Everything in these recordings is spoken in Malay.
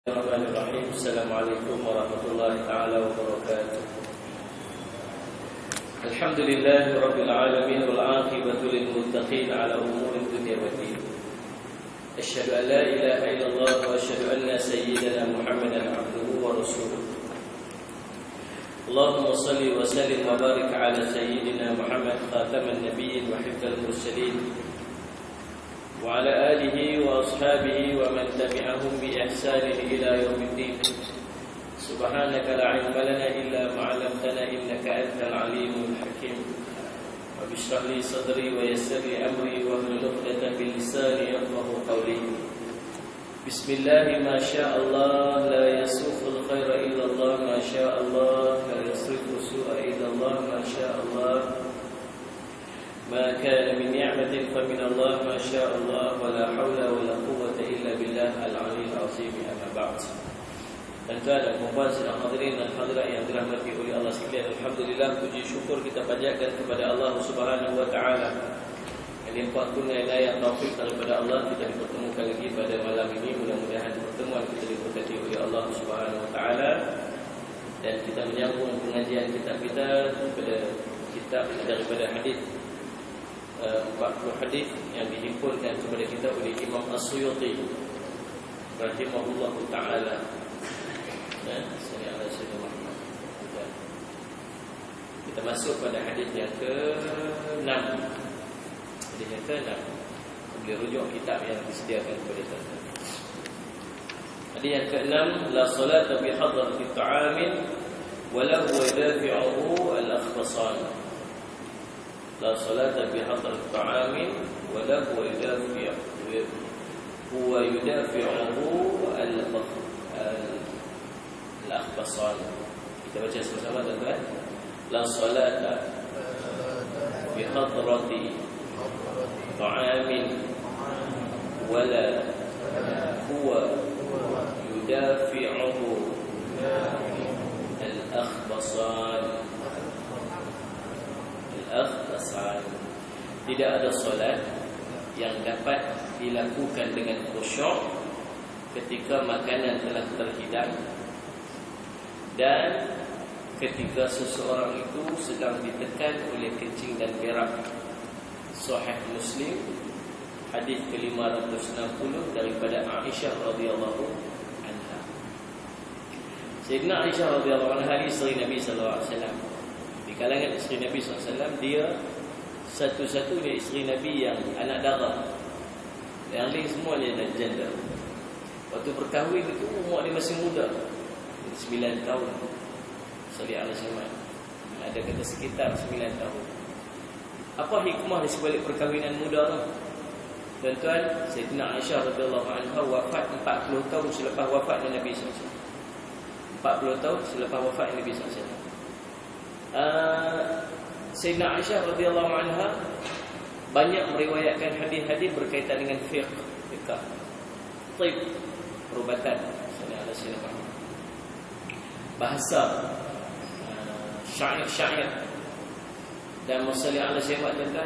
Bismillahirrahmanirrahim. Assalamualaikum warahmatullahi taala wabarakatuh. Alhamdulillahi rabbil alamin wal 'aqibatu lil muttaqin ala umuri dunya waddin. Asyhadu an la ilaha illallah wa asyhadu anna sayyidana Muhammadan 'abduhu wa rasuluh. Allahumma shalli wa sallim wa barik ala sayyidina Muhammad khataman nabiyyin wa hifdzal mursalin. وعلى آله وأصحابه ومن تبعهم بإحسان إلى يوم الدين. سبحانك لا علم لنا إلا ما علمتنا إنك أنت العليم الحكيم. رب اشرح لي صدري ويسر لي أمري واحلل عقدة من لساني يفقهوا قولي. بسم الله ما شاء الله لا يسوق الخير إلا الله ما شاء الله لا يصرف السوء إلا الله ما شاء الله ما كان من نعمة فمن الله ما شاء الله ولا حول ولا قوة إلا بالله العلي العظيم أما بعد. Tuan-tuan dan puan-puan sedang hadirin dan hadirat yang dirahmati oleh Allah sekalian, alhamdulillah, puji syukur kita panjatkan kepada Allah Subhanahu wa taala. Yang limpah kurnia inayah taufik daripada Allah, kita dipertemukan lagi pada malam ini. Mudah-mudahan pertemuan kita diberkati oleh Allah Subhanahu wa taala dan kita menyambung pengajian kitab kita daripada kitab daripada hadis 40 hadis yang dihimpunkan kepada kita oleh Imam As-Suyuti rahimahullah taala. Kita masuk pada hadis yang ke-6. Hadis yang ke-6. Boleh rujuk kitab yang disediakan kepada kita. Hadis yang ke-6, la salata bi hadrati ta'amin wa la huwa yadafi'uhu al-akhbasan. La salata bi hadrat ta'amin wa la huwa yudafi'uhu al-akhbasan. Kita baca sama-sama tuan-tuan. La salata bi hadrati ta'amin wa la huwa yudafi'uhu al-akhbasan. Tidak ada solat yang dapat dilakukan dengan khusyuk ketika makanan telah terhidang dan ketika seseorang itu sedang ditekan oleh kencing dan berak. Sahih Muslim hadis ke-560 daripada Aisyah radhiyallahu anha. Sayyidina Aisyah radhiyallahu anha isteri Nabi sallallahu alaihi wasallam. Di kalangan isteri Nabi SAW, dia satu-satunya isteri Nabi yang anak darah. Yang lain semua dia dah janda. Waktu berkahwin itu umur dia masih muda, 9 tahun. Salih al-Zaman ada kata sekitar 9 tahun. Apa hikmah di sebalik perkahwinan muda tu? Tuan-tuan, Sayyidina Aisyah radhiyallahu anha wafat 40 tahun selepas wafat Nabi SAW. 40 tahun selepas wafat Nabi SAW. Sayyidina Aisyah radhiyallahu anha banyak meriwayatkan hadis-hadis berkaitan dengan fiqh, taib, perubatan, bahasa, syair dan masalah ala syai'at dan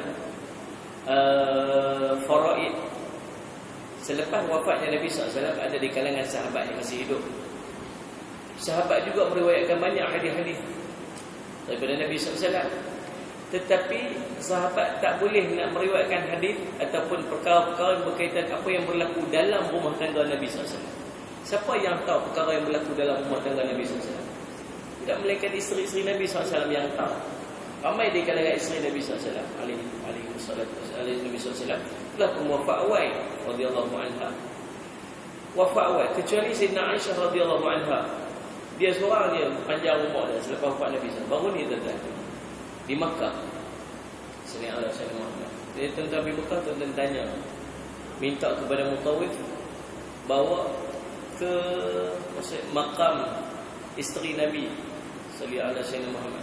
faraid. Selepas wafatnya Nabi SAW, ada di kalangan sahabat yang masih hidup. Sahabat juga meriwayatkan banyak hadis-hadis daripada Nabi SAW. Tetapi sahabat tak boleh nak meriwayatkan hadis ataupun perkara-perkara berkaitan apa yang berlaku dalam rumah tangga Nabi SAW. Siapa yang tahu perkara yang berlaku dalam rumah tangga Nabi SAW? Tidak melainkan isteri-isteri Nabi SAW yang tahu. Ramai di kalangan isteri Nabi SAW alaihi Nabi SAW telah pun wafat awal radhiyallahu anha. Wafat awal kecuali Sayyidina Aisyah radhiyallahu anha. Dia seorang dia panjang umur dah selepas wafat Nabi SAW. Baru ni tuan-tuan di Makkah. Sallallahu alaihi wasallam. Dia tentang di Makkah, tuan-tuan tanya, minta kepada mutawif bawa ke makam isteri Nabi sallallahu alaihi wasallam Muhammad.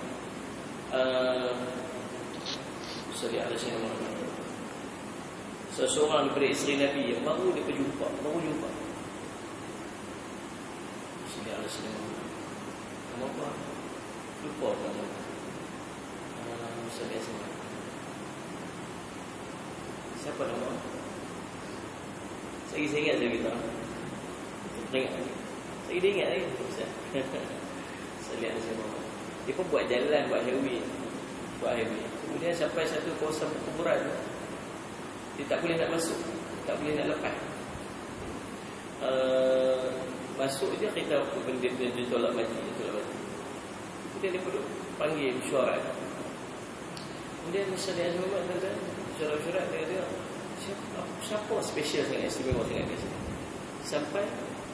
Sallallahu alaihi wasallam Muhammad. Seseorang daripada isteri Nabi yang baru dia jumpa. Sallallahu alaihi wasallam. Apa? Lupa nama. Siapa nama? Saya ingat saya kita. Tengok. Dia ingat lagi Ustaz. Salih Aziz Muhammad. Dia pun buat jalan, buat highway. Kemudian sampai satu kawasan perkuburan, dia tak boleh nak masuk, tak boleh nak lepas. Masuk je kita benda dia tolak mati. Kemudian dia pun panggil mesyuarat. Kemudian Salih Aziz Muhammad kata, mesyuarat dia kata, siapa special sangat, istimewa sangat kat sini. Sampai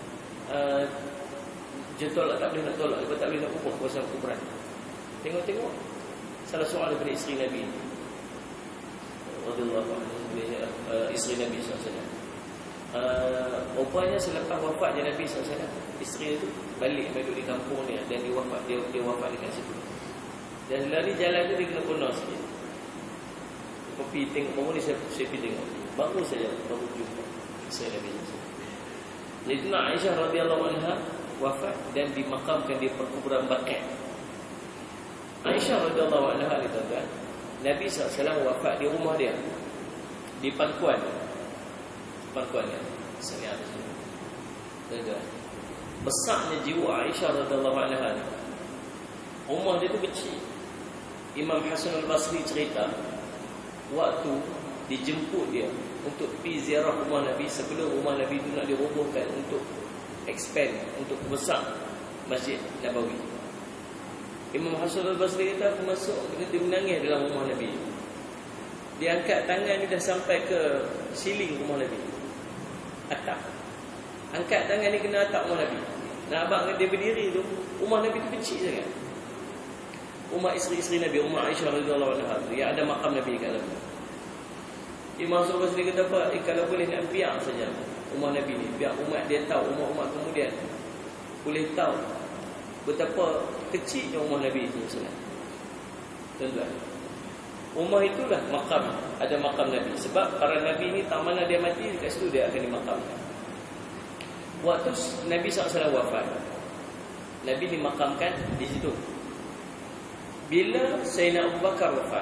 dia tolak, tak boleh nak tolak, sebab tak boleh nak kubur kawasan kuburan. Tengok salah seorang daripada isteri Nabi radhiyallahu anha, isteri Nabi SAW. Rupanya selepas wafatnya Nabi SAW, isteri itu balik duduk di kampung dia, dan dia wafat dekat situ. Dan lari jalan tu dia kena kono sikit. Pergi tengok, baru ni saya pergi tengok, baru jumpa isteri Nabi SAW. Sayyidina Aisyah radhiyallahu anha wafat dan dimakamkan di perkuburan Baqi'. Aisyah radhiyallahu anha kata, Nabi SAW wafat di rumah dia, di pangkuan dia. Saya ada. Besarnya jiwa Aisyah radhiyallahu anha. Rumah dia tu kecil. Imam Hasan al-Basri cerita, waktu dijemput dia untuk pergi ziarah rumah Nabi, sebelum rumah Nabi itu nak dirobohkan untuk expand, untuk besar Masjid Nabawi. Imam Hasan al-Basri kata, aku masuk, dia menangis dalam rumah Nabi. Dia angkat tangan ni dah sampai ke siling rumah Nabi, atap. Angkat tangan ni kena atap rumah Nabi. Nak abang dia berdiri tu, rumah Nabi tu kecil sangat. Rumah isteri-isteri Nabi, rumah Aisyah radhiyallahu anha, yang ada makam Nabi kat dalam. Imam Hasan al-Basri kata apa? Kalau boleh nak biar saja rumah Nabi ni, biar umat dia tahu, umat-umat kemudian boleh tahu betapa kecilnya rumah Nabi SAW. Tuan-tuan, rumah itulah makam, ada makam Nabi. Sebab para Nabi ni tak mana dia mati, dekat situ dia akan dimakamkan. Waktu Nabi SAW wafat, Nabi dimakamkan di situ. Bila Sayyidina Abu Bakar wafat,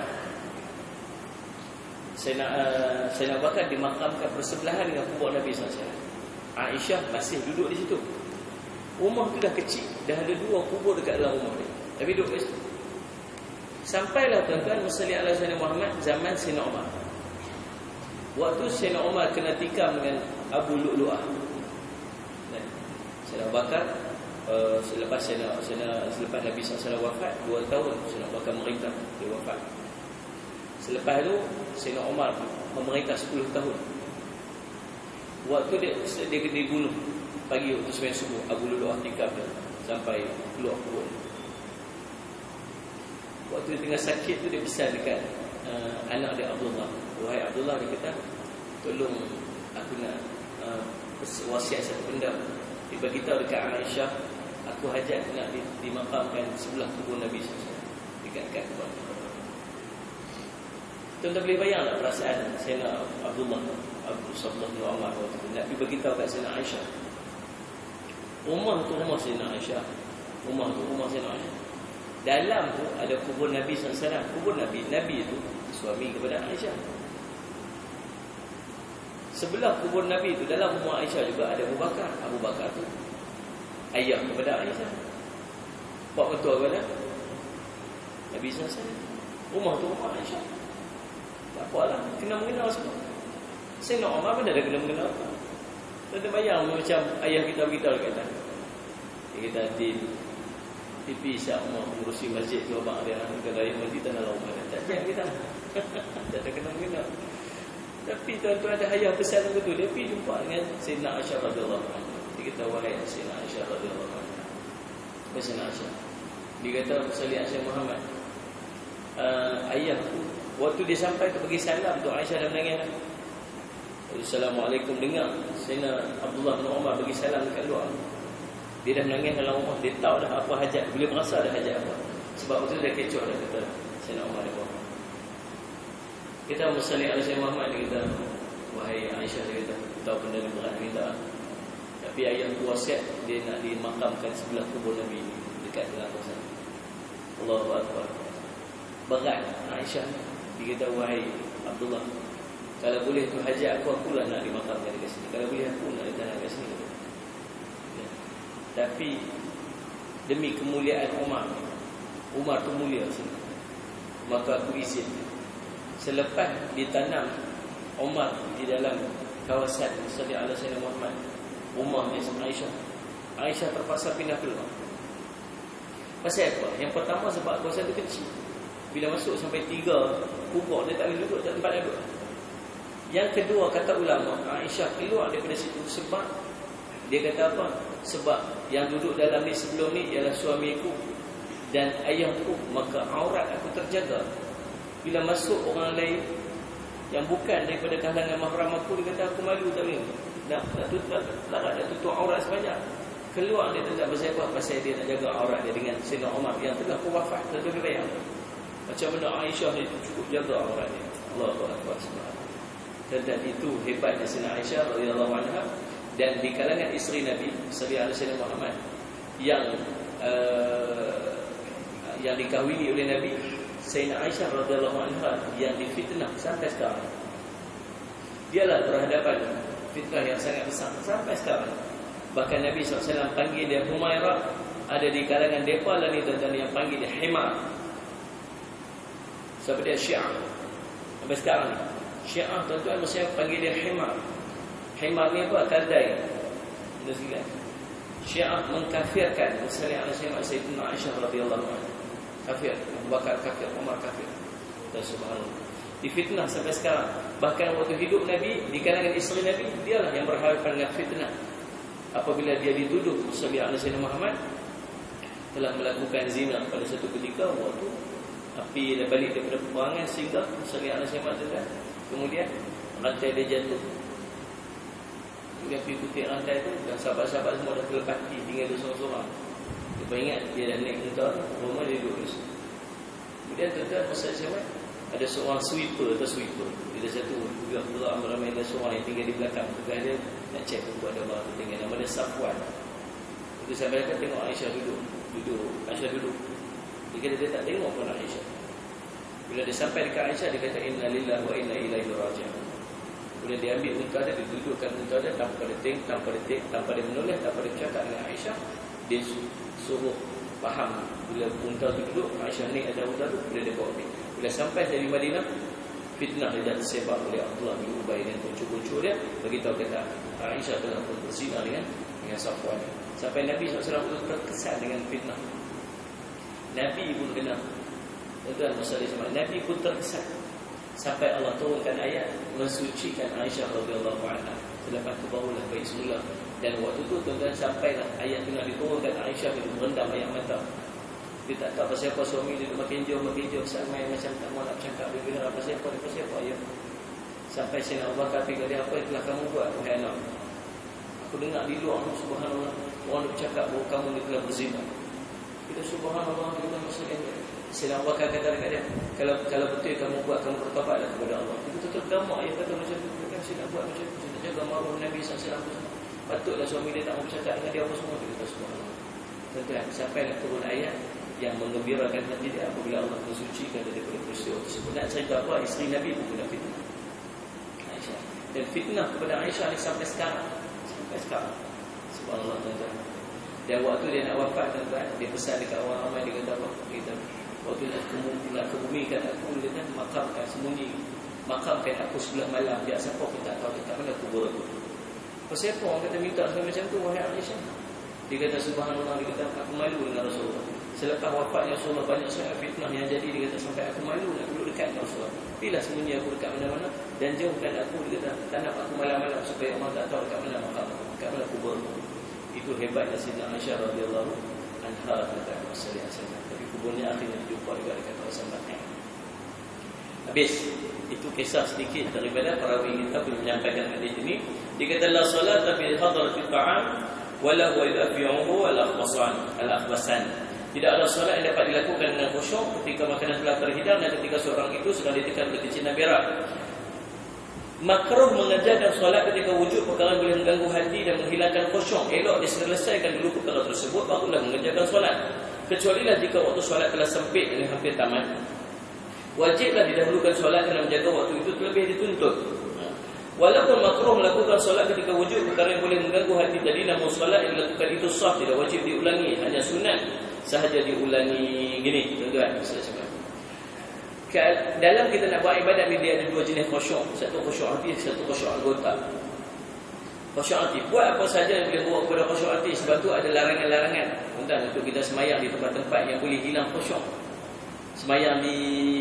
Sayyidina Abu Bakar dimakamkan bersebelahan dengan kubur Nabi SAW. Aisyah masih duduk di situ. Rumah tu dah kecil, dah ada 2 kubur dekat dalam rumah ni, tapi duduk di situ. Sampailah tuan-tuan, Musalli ala Sayyidina Muhammad zaman Sayyidina Umar. Waktu Sayyidina Umar kena tikam dengan Abu Lu'lu'ah. Sayyidina Abu Bakar, selepas Nabi SAW wafat 2 tahun, Sayyidina Abu Bakar memerintah, dia wafat. Selepas tu Sayyidina Umar memerintah 10 tahun. Waktu dia kena dibunuh pagi waktu sembahyang subuh, Abu Lu'lu'ah tikam dia sampai keluar kubur. Waktu dia tengah sakit tu, dia pesan dekat anak dia Abdullah, wahai Abdullah, dia kata, tolong aku nak wasiat satu benda, dia beritahu dekat Aisyah, aku hajat nak dimakamkan sebelah kubur Nabi SAW, dekat kubur. Tuan-tuan boleh bayang tak perasaan Sayyidina Abdullah bin Umar waktu tu nak beritahu kat Sayyidina Aisyah. Rumah tu rumah Sayyidina Aisyah. Rumah Sayyidina Aisyah. Dalam tu ada kubur Nabi SAW. Kubur Nabi itu suami kepada Aisyah. Sebelah kubur Nabi itu, dalam rumah Aisyah juga ada Abu Bakar. Abu Bakar tu ayah kepada Aisyah, pak mentua kepada Nabi SAW. Rumah tu rumah Aisyah. Tak apalah, kena mengenal semua. Sayyidina Umar pun dah kena mengenal. Kita bayang macam ayah kita beritahu kata, dia kata, Pipi Syah Umar mengurusi masjid tu, abang dia kata, ayah mati tanah Umar. Tak jangan kita tak ada kena mengenal. Tapi tuan-tuan ada ayah pesan begitu, dia pergi jumpa dengan Sayyidina Aisyah radhiyallahu anha. Dia kata, wahai Sayyidina Aisyah radhiyallahu anha, Sayyidina Aisyah, dia kata, Musalli Aisyah Muhammad, ayahku waktu dia sampai tu bagi salam tu, Aisyah dah menangis. Assalamualaikum, dengar Sayyidina Abdullah bin Umar bagi salam dekat luar. Dia dah menangis dalam rumah, dia tahu dah apa hajat, boleh merasa dah hajat apa. Sebab betul dia kecoh dah, kata Sayyidina Umar dia buat. Kita Musalli ala Sayyidina Muhammad, dia kata, wahai Aisyah, dia kata, tahu benda ni berat minta, tapi ayahku wasiat dia nak dimakamkan sebelah kubur Nabi dekat dalam kawasan. Allahu Akbar. Berat Aisyah. Dia kata, wahai Abdullah, kalau boleh tu hajat akulah nak dimakamkan dekat sini. Kalau boleh aku nak ditanam dekat sini. Ya. Tapi demi kemuliaan Umar tu mulia, maka aku izin. Selepas ditanam Umar di dalam kawasan Salih ala Sayyidina Muhammad, Umar dia sama Aisyah terpaksa pindah keluar. Pasal apa? Yang pertama sebab kawasan tu kecil. Bila masuk sampai 3 kubur, dia tak boleh duduk, tak tempat duduk. Yang kedua, kata ulama, Aisyah keluar daripada situ sebab dia kata apa? Sebab yang duduk dalam ni sebelum ni ialah suamiku dan ayahku, maka aurat aku terjaga. Bila masuk orang lain yang bukan daripada kalangan mahram aku, dia kata aku malu tak boleh. Nak tutup aurat sebanyak. Keluar dia tak pasal apa? Pasal dia nak jaga aurat dia dengan Sayyidina Umar yang telah wafat. Tak boleh bayang. Macam mana Aisyah ni cukup jaga aurat dia. Allahu Akbar. Dan itu hebatnya Sayyidina Aisyah radhiyallahu anha. Dan di kalangan isteri Nabi sallallahu alaihi wasallam Muhammad yang dikahwini oleh Nabi, Sayyidina Aisyah radhiyallahu anha yang difitnah sampai sekarang. Dialah berhadapan fitnah yang sangat besar sampai sekarang. Bahkan Nabi SAW panggil dia Humairah. Ada di kalangan mereka lah ni tuan-tuan yang panggil dia Himar. Sebab dia Syiah. Sampai sekarang ni Syiah tuan-tuan mesti panggil dia Himar. Himar ni apa? Kardai. Syiah mengkafirkan misalnya Sayyidina Aisyah radhiyallahu anha. Kafir, Abu Bakar kafir, Umar kafir. Dan subhanallah, difitnah sampai sekarang. Bahkan waktu hidup Nabi, di kalangan isteri Nabi, dialah yang berhadapan dengan fitnah. Apabila dia dituduh sallallahu alaihi wasallam Muhammad telah melakukan zina pada satu ketika, waktu api dah balik daripada peperangan sehingga sallallahu alaihi wasallam, kemudian rantai dia jatuh. Dia pergi kutip rantai tu, dan sahabat-sahabat semua dah terlepati, tinggal dia seorang-seorang. Dia ingat dia dah naik unta, rumah dia duduk di situ. Kemudian tuan-tuan masa siapa? Ada seorang sweeper atau sweeper. Bila satu juga ramai ada seorang yang tinggal di belakang. Bukan dia nak cek buku ada orang tinggal. Nama dia Safwan. Itu sampai dia tengok Aisyah duduk. Aisyah duduk. Dia kata dia tak tengok pun Aisyah. Bila dia sampai dekat Aisyah, dia kata inna lillahi wa inna ilaihi raji'un. Kemudian dia ambil unta dia, dia dudukkan unta dia tanpa dia menoleh, tanpa dia bercakap dengan Aisyah. Dia suruh faham. Bila unta tu duduk, Aisyah ni ada unta tu, bila dia bawa pergi. Bila sampai dari Madinah, fitnah dia dah tersebar oleh Abdullah bin Ubay dan kucu-kucu dia, beritahu kata Aisyah telah berzina dengan Safwan. Sampai Nabi SAW terkesan dengan fitnah. Nabi pun kena. Tuan-tuan masalah sama. Nabi pun terkesan. Sampai Allah turunkan ayat mensucikan Aisyah radhiyallahu anha. Selepas itu barulah baik semula. Dan waktu tu tuan-tuan sampailah ayat itu nak diturunkan, Aisyah itu merendam air mata. Dia tak tahu pasal apa suami dia makin jauh sampai macam tak mau nak bercakap bila apa siapa ya. Sampai Sayyidina Abu Bakar kata dia, apa yang telah kamu buat wahai anak? Aku dengar di luar subhanallah orang bercakap bahawa kamu ni telah berzina. Kita subhanallah kita masalah Sayyidina Abu Bakar kata dekat dia, kalau betul kamu buat, kamu bertobatlah kepada Allah. Itu betul gamak ayat kata macam tu. Bukan saya nak buat macam tu, saya nak jaga maruah Nabi SAW. Patutlah suami dia tak mau bercakap dengan dia apa semua. Kita subhanallah. Tuan-tuan, sampai nak turun ayat yang menggembirakan hati dia apabila Allah mensucikan daripada peristiwa tersebut. Nak cerita apa? Isteri Nabi pun kena fitnah Aisyah. Dan fitnah kepada Aisyah ni sampai sekarang. Subhanallah tuan-tuan. Dan waktu dia nak wafat tuan-tuan, dia pesan dekat orang ramai, dia kata apa? Kita waktu nak kebumikan aku, dia kata makamkan aku sebelah malam, biar siapa pun tak tahu dekat mana kubur aku. Pasal apa orang kata minta macam tu wahai Aisyah? Dia kata subhanallah, dia kata aku malu dengan Rasulullah. Selepas wafatnya Rasulullah, banyak sangat fitnah yang jadi. Dia kata sampai aku malu nak duduk dekat Rasulullah. Pilih sembunyi aku dekat mana-mana dan jauhkan aku, dia kata tanam aku malam-malam supaya orang tak tahu dekat mana makam aku, dekat mana kubur aku. Itu hebatnya Sayyidina Aisyah radhiyallahu anha kata sallallahu alaihi wasallam. Tapi kuburnya akhirnya dijumpa juga dekat kawasan Batam. Habis. Itu kisah sedikit daripada perawi kita menyampaikan hadis ini. Dia kata la salata bi hadratil ta'am wala huwa yafi'uhu al-akhbasan. Tidak ada solat yang dapat dilakukan dengan khusyuk ketika makanan telah terhidang dan ketika seorang itu sedang ditekan oleh kecinan berak. Makruh mengerjakan solat ketika wujud perkara boleh mengganggu hati dan menghilangkan khusyuk. Elok diselesaikan dulu perkara tersebut, barulah mengerjakan solat. Kecualilah jika waktu solat telah sempit dan hampir tamat. Wajiblah didahulukan solat kerana menjaga waktu itu terlebih dituntut. Walaupun makruh melakukan solat ketika wujud perkara yang boleh mengganggu hati tadi, namun solat yang dilakukan itu sah, tidak wajib diulangi, hanya sunat sahaja diulangi. Gini tuan-tuan, dalam kita nak buat ibadat ni, dia ada dua jenis khusyuk. Satu khusyuk hati, satu khusyuk anggota. Khusyuk hati, buat apa saja yang boleh bawa kepada khusyuk hati. Sebab tu ada larangan-larangan tuan-tuan untuk kita semayang di tempat-tempat yang boleh hilang khusyuk. Semayang di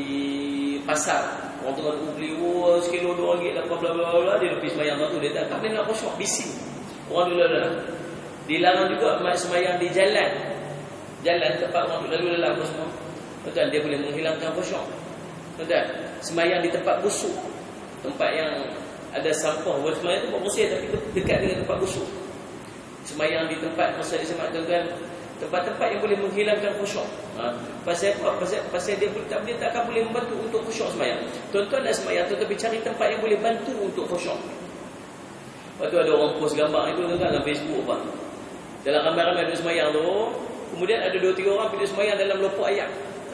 pasar, orang tengah beli sekilo RM2 lah, bla bla bla, dia pergi semayang tu, dia tak boleh nak khusyuk, bising orang dulu lalu. Dilarang juga semayang di jalan tempat orang lalu lalu semua tuan, dia boleh menghilangkan khusyuk tuan. Semayang di tempat busuk, tempat yang ada sampah, buat semayang tempat bersih tapi dekat dengan tempat busuk. Semayang di tempat masa dia semayang tuan, tempat-tempat yang boleh menghilangkan khusyuk. Pasal apa? Pasal dia tak akan boleh membantu untuk khusyuk semayang. Tuan-tuan nak semayang, tetapi cari tempat yang boleh bantu untuk khusyuk. Lepas tu ada orang post gambar itu tuan-tuan dalam Facebook apa. Dalam ramai-ramai duduk semayang tu, kemudian ada 2-3 orang pergi semayang dalam lopok ayam.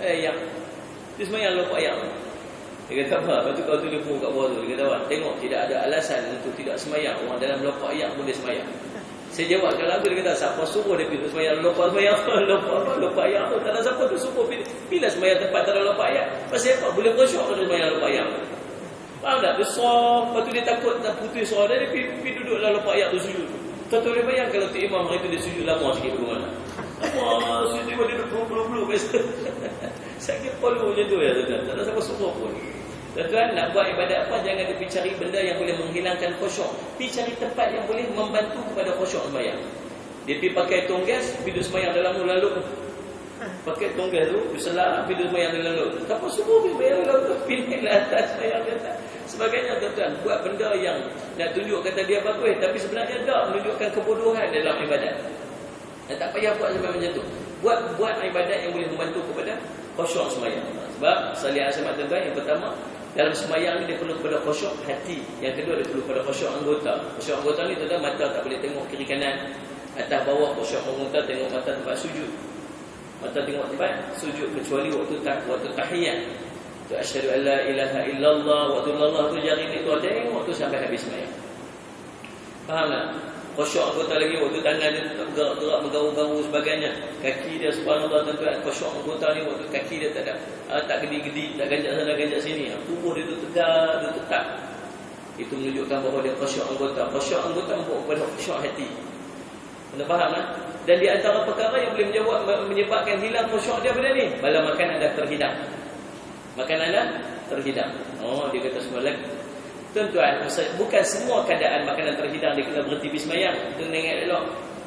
Dia semayang lopok ayam. Dia kata apa? Lepas tu kau tulis pun kat bawah tu, dia kata apa? Tengok, tidak ada alasan untuk tidak semayang. Orang dalam lopok ayam pun dia semayang. Saya jawab kalau aku, dia kata siapa suruh dia pergi semayang lopok ayam tu, tak ada siapa tu suruh pilih semayang tempat tak ada lopok ayam. Pasal apa? Boleh khusyuk kalau semayang lopok ayam. Faham tak? Dia soh, lepas tu dia takut tak putus soh dia pergi duduk dalam lopok ayam tu sujud. Tuan boleh bayang kalau tu imam hari tu dia sujud lama sikit ke mana. Lama sujud dia duduk peluk-peluk biasa. Sakit palu macam tu ya tuan. Tak ada siapa suruh pun. Tuan-tuan nak buat ibadat apa, jangan pergi cari benda yang boleh menghilangkan khusyuk. Pergi cari tempat yang boleh membantu kepada khusyuk sembahyang. Dia pergi pakai tonggas, pergi sembahyang dalam lalu. Pakai tonggas tu, berselah, pergi sembahyang dalam lalu. Siapa suruh pergi sembahyang dalam tu? Pilih atas sembahyang di atas. Sebagainya tuan-tuan, buat benda yang nak tunjuk kata dia bagus, tapi sebenarnya tak menunjukkan kebodohan dalam ibadat. Tak payah buat sampai macam tu. Buat ibadat yang boleh membantu kepada khusyuk sembahyang. Sebab salih asmat tuan-tuan, yang pertama, dalam sembahyang ni dia perlu kepada khusyuk hati. Yang kedua dia perlu kepada khusyuk anggota. Khusyuk anggota ni tuan-tuan, mata tak boleh tengok kiri kanan, atas bawah. Khusyuk anggota tengok mata tempat sujud. Mata tengok tempat sujud kecuali waktu tahiyat. Tu asyhadu an la ilaha illallah, waktu Allah tu jari ni tu tengok tu sampai habis sembahyang. Faham tak? Khusyuk anggota lagi waktu tangan dia gerak-gerak bergaul-gaul sebagainya. Kaki dia subhanallah tuan-tuan, khusyuk anggota ni waktu kaki dia tak gedi-gedi, tak ganjak sana ganjak sini. Tubuh dia tu tegak, dia tetap. Itu menunjukkan bahawa dia khusyuk anggota. Khusyuk anggota membawa kepada khusyuk hati. Anda faham tak? Dan di antara perkara yang boleh menyebabkan hilang khusyuk dia benda ni, bala makanan dah terhidang. Makanan dah terhidang. Oh, dia kata semua lagi. Tuan-tuan, bukan semua keadaan makanan terhidang dia kena berhenti bismayang. Kita kena ingat elok.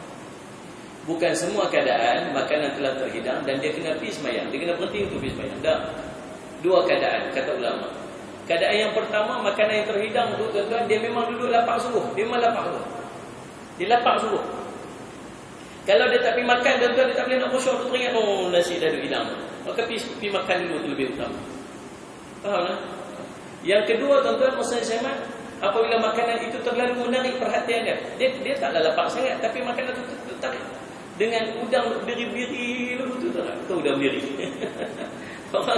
Bukan semua keadaan makanan telah terhidang dan dia kena pergi semayang. Dia kena berhenti untuk pergi semayang. Tak. Dua keadaan, kata ulama. Keadaan yang pertama, makanan yang terhidang tu tuan-tuan, dia memang duduk lapang sungguh. Dia memang lapang sungguh. Dia lapang sungguh. Kalau dia tak pergi makan tuan-tuan, dia tak boleh nak khusyuk tu teringat, oh nasi dah duduk hilang. Maka pergi makan dulu tu lebih utama. Faham tak? Yang kedua tuan-tuan, masa zaman apabila makanan itu terlalu menarik perhatian dia taklah lapang sangat, tapi makanan itu tertarik dengan udang biri-biri tu tak tahu udang biri. orang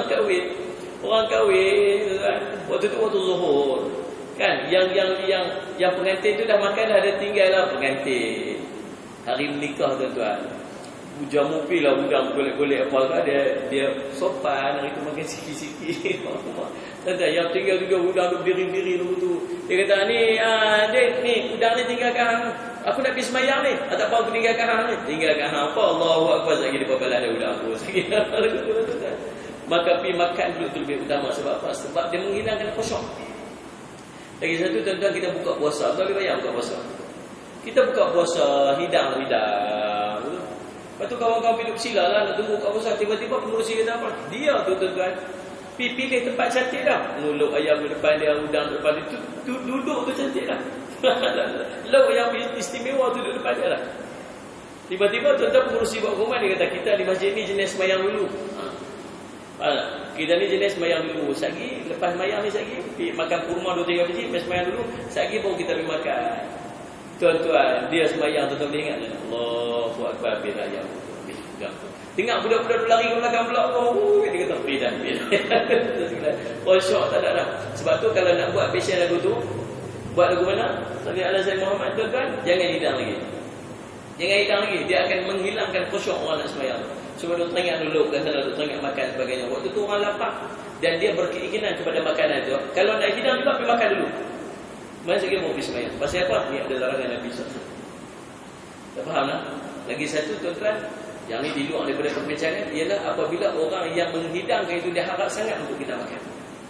kahwin tuan, waktu tu waktu Zuhur kan, yang pengantin tu dah makan dah, ada tinggal lah pengantin. Hari menikah tuan-tuan, jamu pi lah udang golek-golek apa dia sopan hari tu makan sikit-sikit. Tuan-tuan yang tinggal juga udang tu biri-biri tu. Dia kata ni dek ni udang ni tinggalkan hang. Aku nak pergi semayang ni. Tak apa aku tinggalkan hang ni. Tinggalkan hang apa? Allahu akbar, lagi dia balas ada udang aku. Maka pergi makan dulu tu lebih utama. Sebab apa? Sebab dia menghilangkan khusyuk. Lagi satu tuan-tuan, kita buka puasa. Tak boleh bayar buka puasa. Kita buka puasa hidang. Lepas tu kawan-kawan duduk sila lah, nak tunggu kat puasa. Tiba-tiba pengurusi kata apa? Dia tu tuan-tuan, pilih tempat cantik dah. Nuluk ayam di depan dia, udang di depan dia. Duduk tu cantik dah. Lauk yang istimewa tu duduk depan dia lah. Tiba-tiba tuan-tuan pengurusi buat rumah, dia kata kita di masjid ni jenis semayang dulu. Kita ni jenis semayang dulu. Sagi, lepas semayang ni sagi, makan kurma 2-3 biji, lepas semayang dulu, sagi baru kita pergi makan. Tuan-tuan, dia semayang tuan-tuan boleh ingat. Allahu akbar, bil ayam. Tengok budak-budak tu lari ke belakang pula. Oh, dia kata dah. Khusyuk tak ada dah. Sebab tu kalau nak buat passion lagu tu, Buat lagu mana? Salli ala Sayyidina Muhammad, tuan-tuan, jangan hidang lagi. Jangan hidang lagi, dia akan menghilangkan khusyuk orang nak sembahyang. Sebab dia teringat dulu, kata dia teringat makan sebagainya. Waktu tu orang lapar dan dia berkeinginan kepada makanan tu. Kalau nak hidang juga, pergi makan dulu. Mana sikit mau pergi sembahyang. Pasal apa? Ni ada larangan Nabi SAW. Tak faham tak? Lagi satu, tuan-tuan, yang ni di luar daripada perbincangan, ialah apabila orang yang menghidangkan itu, dia harap sangat untuk kita makan.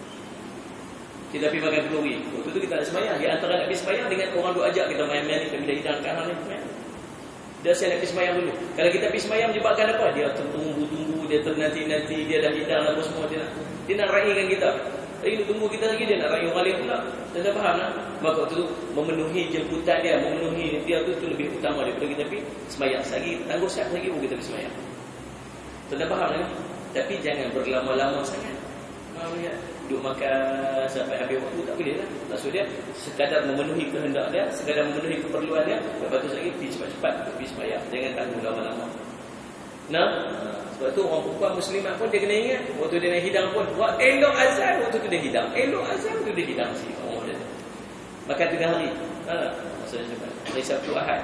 Kita pergi makan kenduri. Waktu tu kita nak sembahyang. Di antara nak pergi sembahyang dengan orang duk ajak kita main-main ni, kita hidangkan hal ni. Dah saya nak pergi sembahyang dulu. Kalau kita pergi sembahyang menyebabkan apa? Dia tunggu-tunggu, dia ternanti-nanti, dia dah hidang apa semua, dia nak raikan kita. Lagi tunggu kita lagi, dia nak raih orang lain pula. Saya faham tak? Maka tu memenuhi jemputan dia, memenuhi dia tu lebih utama daripada kita pergi sembahyang. Lagi tangguh siap lagi pun kita pergi sembahyang. Tuan faham tak? Tapi jangan berlama-lama sangat. Lihat, duduk makan sampai habis waktu, tak boleh lah. Maksud dia sekadar memenuhi kehendak dia, sekadar memenuhi keperluan dia. Lepas tu lagi pergi cepat-cepat pergi sembahyang. Jangan tangguh lama-lama. Nah, sebab tu orang perempuan muslimat pun dia kena ingat, waktu dia nak hidang pun buat elok azan, waktu tu dia hidang. Elok azan, waktu dia hidang si orang dia. Makan tengah hari. Maksudnya cepat. Hari Sabtu Ahad.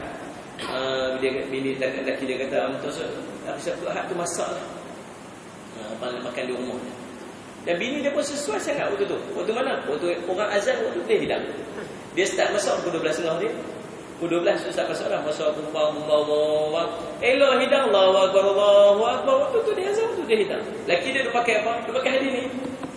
Bini lelaki dia kata, hari Sabtu Ahad tu masak lah. Makan di rumah. Dan bini dia pun sesuai sangat waktu tu. Waktu mana? Waktu orang azan, waktu dia hidang. Dia start masak pukul 12.30 dia. Pukul 12 tu start masak dah. Masak bumbang. Elok hidang. Allahu Akbar, Allahu Akbar. Waktu tu dia azan, waktu dia hidang. Laki dia pakai apa? Dia pakai hadis ni.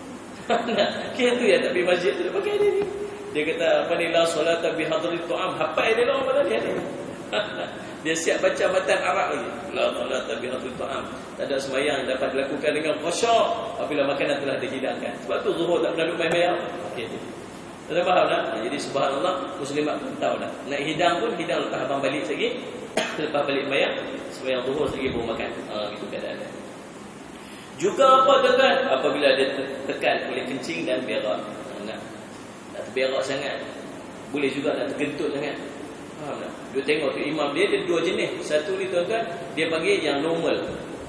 Kira tu ya, tak pergi masjid tu dia pakai hadis ni. Dia kata, apa ni, la solata bihadri tu'am. Hafal dia lah orang ni. Dia siap baca matan Arab lagi. La solata bihadri tu'am. Tak ada sembahyang dapat dilakukan dengan khusyuk apabila makanan telah dihidangkan. Sebab tu zuhur tak pernah duduk main-main. Okey tu. Tuan faham tak? Jadi subhanallah, muslimat pun tahu dah. Nak hidang pun hidang lepas abang balik lagi. Lepas balik sembahyang, sembahyang zuhur lagi baru makan. Itu keadaan dia. Juga apa tuan-tuan? Apabila dia tekan oleh kencing dan berak. Nak terberak sangat. Boleh juga nak tergentut sangat. Faham tak? Dia tengok tu imam dia ada dua jenis. Satu ni tuan-tuan, dia panggil yang normal.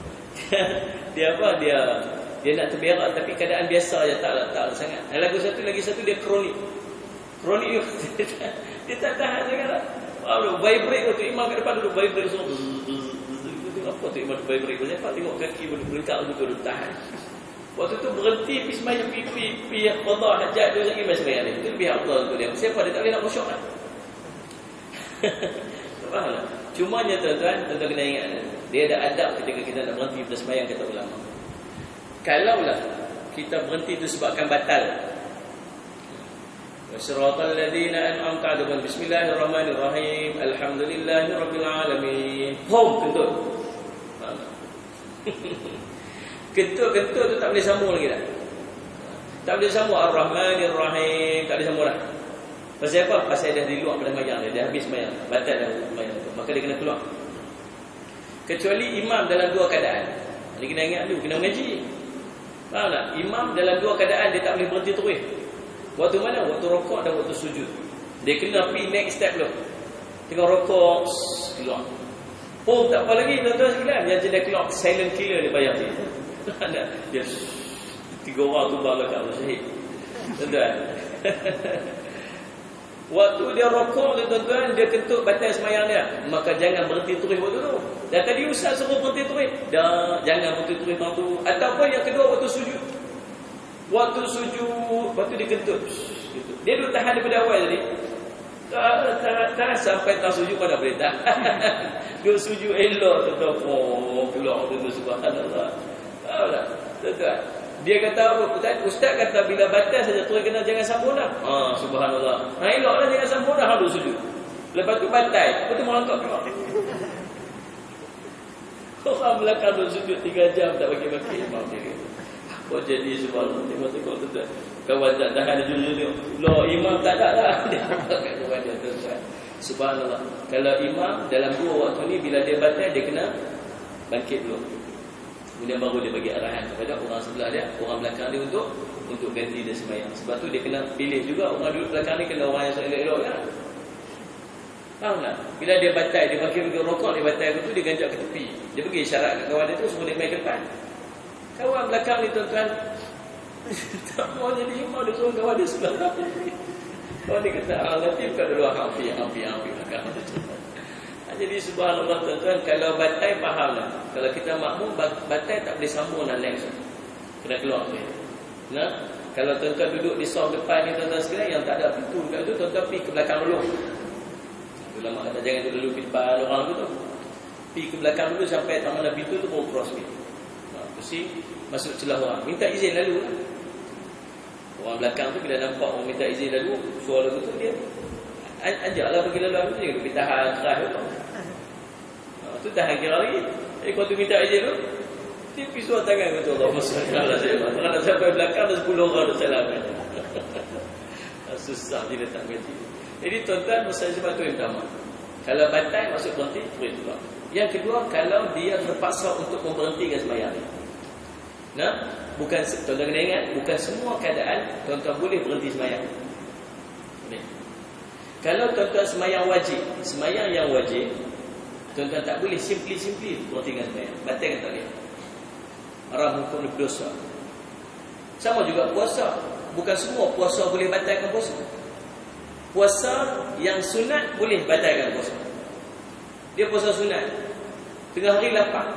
Dia apa? Dia nak terberak tapi keadaan biasa je, tak sangat. Lagi satu dia kronik. Kronik dia tak tahan sangat lah. Vibrate tu imam kat depan duduk vibrate semua. Apa tu imam vibrate? Lepas tengok kaki berlengkak tu duduk tahan. Waktu tu berhenti pergi sembahyang pipi qada hajat dia lagi masih sembahyang. Itu lebih afdal untuk dia. Siapa dia tak boleh nak khusyuk kan? Faham tak? Cumanya tuan-tuan kena ingat, dia ada adab ketika kita nak berhenti bersembahyang, kata ulama. Kalaulah kita berhenti itu sebabkan batal. Wasiratal ladzina an'amta 'alaihim bismillahirrahmanirrahim alhamdulillahirabbil alamin. Kentut. Kentut tu tak boleh sambung lagi dah. Tak boleh sambung ar-rahmanirrahim, tak boleh sambung dah. Pasal apa? Pasal dia di luar pada sembahyang dia habis sembahyang, batal dah sembahyang tu. Maka dia kena keluar. Kecuali imam dalam dua keadaan. Ini kena ingat dulu, kena mengaji. Faham tak? Imam dalam dua keadaan dia tak boleh berhenti terus. Waktu mana? Waktu rokok dan waktu sujud. Dia kena pergi next step dulu. Tengah rokok, keluar. Oh, tak apa lagi, tuan-tuan sekalian. Yang jadi keluar, silent killer dia bayar dia. Dia 3 orang tu bangga kat Allah syahid. Tuan-tuan. Waktu dia rokok tu tuan-tuan, dia kentut batal sembahyang dia. Maka jangan berhenti terus waktu tu. Dan tadi ustaz suruh berhenti terus. Jangan berhenti terus waktu tu. Ataupun yang kedua waktu sujud. Waktu sujud, waktu dia kentut. Dia duduk tahan daripada awal tadi. Tak sampai tak sujud pada boleh tahan. Duduk sujud elok tuan-tuan. Keluar tu subhanallah. Tahu tak? Tuan-tuan. Dia kata, ustaz kata bila batal saja terus kena jangan sambung dah. Subhanallah. Eloklah jangan sambung dah harus sujud. Lepas tu batal, lepas tu melangkap keluar. Orang belakang tu sujud 3 jam tak bagi-bagi imam dia. Kau jadi subhanallah, tengok tuan-tuan. Kawan tak tahan jujur. Loh, imam tak ada lah. Dia pakai kawan dia tuan-tuan. Subhanallah. Kalau imam dalam 2 waktu ni bila dia batal dia kena bangkit dulu. Kemudian baru dia bagi arahan kepada orang sebelah dia, orang belakang dia untuk ganti dia sembahyang. Sebab tu dia kena pilih juga orang duduk belakang ni kena orang yang elok-elok kan. Faham tak? Bila dia batal, dia makin rokok, dia batal tu dia ganjak ke tepi. Dia pergi isyarat kat kawan dia tu suruh dia main ke depan. Kawan belakang ni tuan-tuan tak mau jadi imam, dia suruh kawan dia sebelah belakang. Oh dia kata Latif kat dulu api belakang. Jadi subhanallah tuan-tuan, kalau batai fahamlah. Kalau kita makmum, batai tak boleh sambung dan next. Kena keluar dia. Nah, kalau tuan-tuan duduk di saf depan ni tuan-tuan sekalian yang tak ada pintu dekat tu, tuan-tuan pergi ke belakang dulu. Ulama kata jangan duduk dulu di depan orang tu. Pergi ke belakang dulu sampai tak mana pintu tu baru cross pintu. Mesti masuk celah orang. Minta izin lalu lah. Orang belakang tu bila nampak orang minta izin lalu, suara tu dia ajaklah pergi lalu dia pergi tahan keras tu. Tu tahan kira lagi. Kau tu minta izin tu, dia pergi suara tangan kata Allah SWT. Orang nak sampai belakang dah 10 orang dah salam. Susah dia tak mengerti. Jadi tuan-tuan, masa sebab tu yang pertama. Kalau batal masuk berhenti, boleh keluar. Yang kedua, kalau dia terpaksa untuk memberhentikan sembahyang ni. Nah, bukan tuan-tuan kena ingat, bukan semua keadaan tuan-tuan boleh berhenti sembahyang. Boleh. Kalau tuan-tuan sembahyang wajib, sembahyang yang wajib, tuan-tuan tak boleh simply berhentikan sembahyang. Batalkan tak boleh. Haram hukum berdosa. Sama juga puasa. Bukan semua puasa boleh batalkan puasa. Puasa yang sunat boleh batalkan puasa. Dia puasa sunat, tengah hari lapar.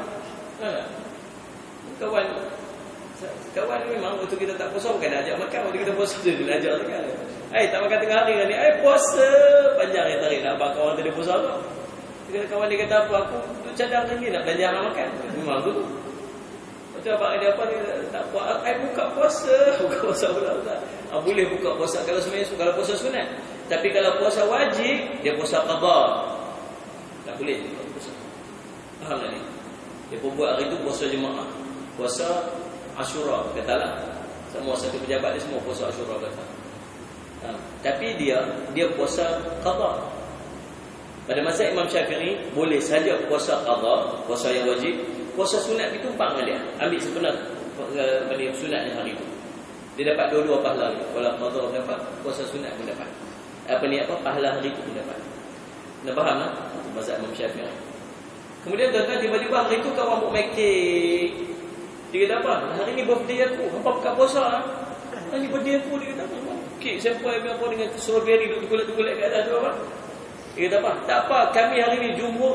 Kawan memang waktu kita tak puasa bukan nak ajak makan, waktu kita puasa tu dia ajak makan. Tak makan tengah hari ni. Puasa panjang yang tarik nak abang kawan tadi puasa tu. Kawan dia kata apa, aku tu cadang lagi nak belanja nak makan. Memang tu. Betul abang dia apa dia tak apa. Buka puasa pula tak. Boleh buka puasa kalau sebenarnya kalau puasa sunat. Tapi kalau puasa wajib, dia puasa qada. Tak boleh buka puasa. Faham tak ni? Dia pun buat hari tu puasa jemaah. Puasa Ashura katalah. Semua satu pejabat dia semua puasa Ashura kata. Tapi dia puasa qada. Pada masa Imam Syafi'i boleh saja puasa qada, puasa yang wajib. Puasa sunat ditumpang dengan dia. Ambil sepenuh sunat yang hari itu. Dia dapat dua-dua pahala. Kalau qada dapat, puasa sunat pun dapat. Pahala hari itu pun dapat. Dah faham tak? Mazhab Imam Syafi'i. Kemudian tuan-tuan tiba-tiba hari itu kawan buat make cake. Dia kata apa? Hari ni birthday aku. Hampa buka puasa lah. Hari ni birthday aku. Dia kata apa? Kek sampai apa dengan strawberry duduk tukulat-tukulat kat atas tu apa? Dia kata apa? Tak apa, kami hari ni jumhur.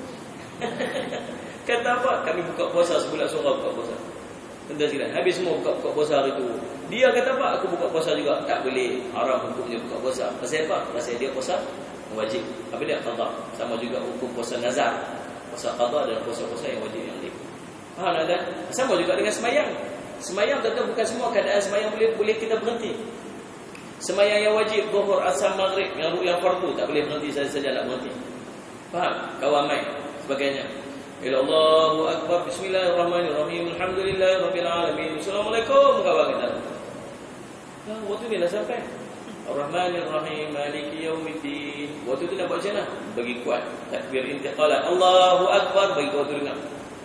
Kata apa? Kami buka puasa sebulan surah buka puasa. Tentang sikit. Habis semua buka puasa hari tu. Dia kata apa? Aku buka puasa juga. Tak boleh. Haram hukumnya buka puasa. Pasal apa? Pasal dia puasa wajib. Apa dia? Qada. Sama juga hukum puasa nazar. Puasa qada dan puasa-puasa yang wajib yang lain. Faham tak? Sama juga dengan semayang. Semayang tentu bukan semua keadaan semayang boleh kita berhenti. Semayang yang wajib, zuhur, asar, maghrib, yang fardu tak boleh berhenti saja nak berhenti. Faham? Kawan main sebagainya. Allahu akbar, bismillahirrahmanirrahim, alhamdulillahirabbil alamin. Assalamualaikum kawan kita. Waktu ni dah sampai. Ar-Rahmanir-Rahim, Maliki Yaumiddin. Waktu tu nak buat macam mana? Bagi kuat. Takbir intiqalat. Allahu akbar, bagi kuat tu dengar.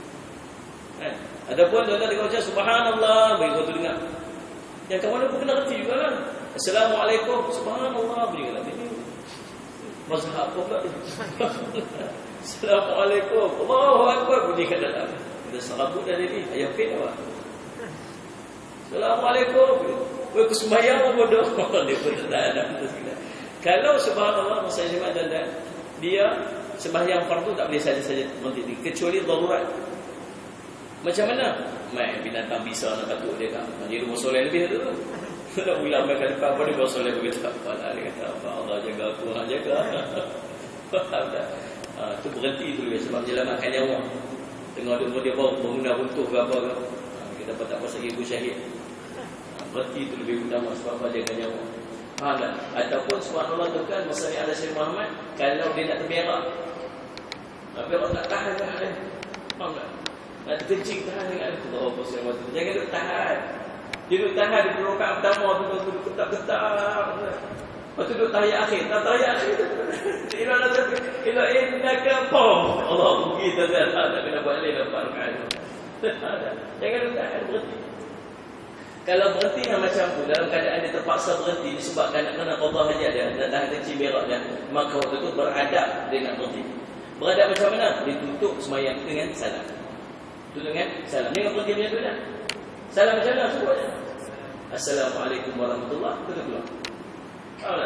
Adapun tuan-tuan dia baca subhanallah, bagi kuat tu dengar. Yang kawan pun kena reti jugalah. Assalamualaikum, subhanallah, bagi kuat tu dengar. Mazhab apa pula ni? Assalamualaikum, Allahu akbar, bunyi kat dalam. Ada serabut dah ni, ayam pin apa? Assalamualaikum. Aku sembahyang bodoh. Dia pun tak ada. Kalau subhanallah masa jemaah dan dia sembahyang fardu tak boleh saja-saja berhenti kecuali darurat. Macam mana? Mai binatang bisa nak katuk dia kan. Dia rumah soleh lebih tu. Nak ulang mai kat depan pada rumah soleh begitu tak apa. Dia kata apa Allah jaga aku, Allah jaga. Faham tak? Tu berhenti dulu sebab menyelamatkan nyawa. Tengok dia bawa bangunan runtuh ke apa ke. Kita tak pasal ibu syahid. Berhenti itu lebih utama sebab apa jaga nyawa. Faham tak? Ataupun subhanallah tu kan masa ni ada Syekh Muhammad kalau dia nak terberak. Berak tak tahan dah. Faham tak? Nak terkencing tahan dengan Allah SWT. Jangan duduk tahan. Dia duduk tahan di rakaat pertama tu duduk ketak-ketak. Lepas tu duduk tahiyat akhir. Tak tahiyat akhir tu. Ila innaka pom. Allah pergi tak kena buat lain dapat rakaat tu. Jangan duduk tahan, berhenti. Kalau berhenti macam tu, dalam keadaan dia terpaksa berhenti disebabkan nak kena qada hajat dia, nak tahan kencing berak dia, maka waktu tu beradab dia nak berhenti. Beradab macam mana? Dia tutup sembahyang dengan salam. Tutup dengan salam. Dia berhenti macam tu dah. Salam macam mana? Sebut je. Assalamualaikum warahmatullahi wabarakatuh. Faham tak?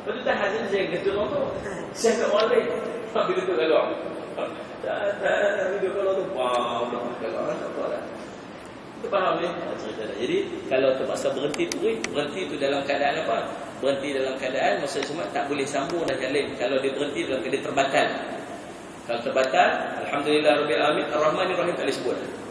Lepas tu tahan je saya kata orang tu. Saya kat orang lain. Bila tu kalau. Tak video kalau tu. Wow, kalau orang tak apa lah. Kita faham ni? Cerita dah. Jadi kalau terpaksa berhenti tu dalam keadaan apa? Berhenti dalam keadaan masa semua tak boleh sambung dan jalan. Kalau dia berhenti dalam keadaan terbatal. Kalau terbatal, alhamdulillah rabbil alamin, ar-rahmanir rahim tak boleh sebut.